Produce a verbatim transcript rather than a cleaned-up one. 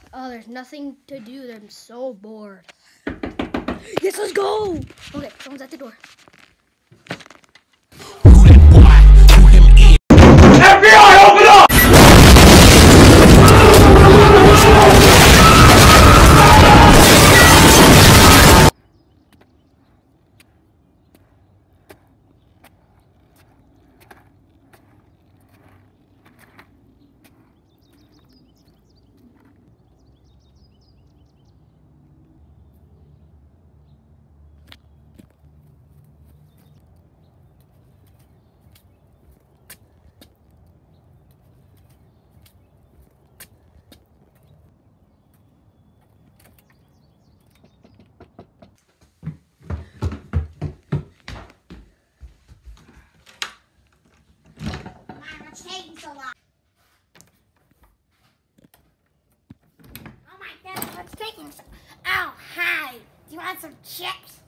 Oh, there's nothing to do. I'm so bored. Yes, let's go. Okay, someone's at the door. F B I, open up! What's taking so long? Oh my goodness, what's taking so... Oh, hi. Do you want some chips?